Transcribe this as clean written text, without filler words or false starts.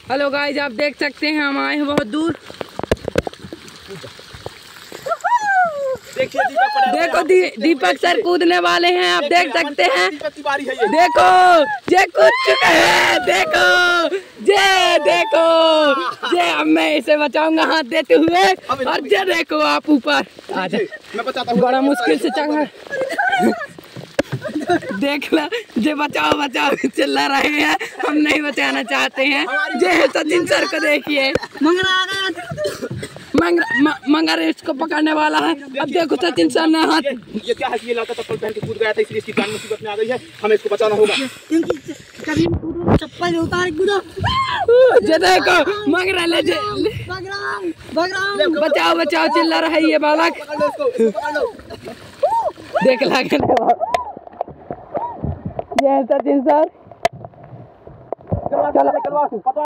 Hello guys, आप देख सकते हैं हम आए हैं बहुत दूर। देखो दीपक सर कूदने वाले हैं, आप देख सकते हैं। देखो ये कूद चुके हैं, देखो ये देखो ये। अब मैं इसे बचाऊंगा हाथ देते हुए। और ये देखो आप ऊपर आ जाए, बड़ा मुश्किल से चढ़ा। देख ला, ये बचाओ बचाओ चिल्ला रहे हैं, हम नहीं बचाना चाहते हैं। ये है सचिन सर को देखिए, मंगर इसको पकड़ने वाला है। अब देखो सचिन सर ने हाथ, ये क्या है कि ये लड़का चप्पल पहन के कूद गया था, इसलिए इसकी जान मुसीबत में आ गई है। हमें इसको बचाना होगा। चप्पल उतार कूदो। ये देखो मंगरा ले बचाओ बचाओ चिल्ला रहा है ये बालक। देख ला ये सचिन सर।